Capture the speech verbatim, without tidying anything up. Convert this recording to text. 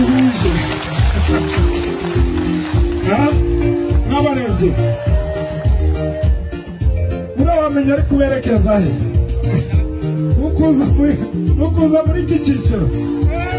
bije n'abarebye urabamenya ari kuberekeza he nukuza muri iki cyiciro